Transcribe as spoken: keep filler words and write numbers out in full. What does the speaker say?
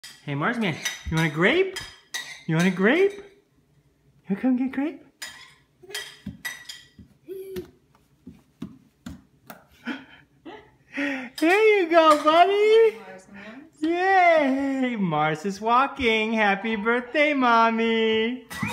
Hey, Marsman, you want a grape? You want a grape? You come get grape? There you go, buddy. Yay! Mars is walking. Happy birthday, Mommy.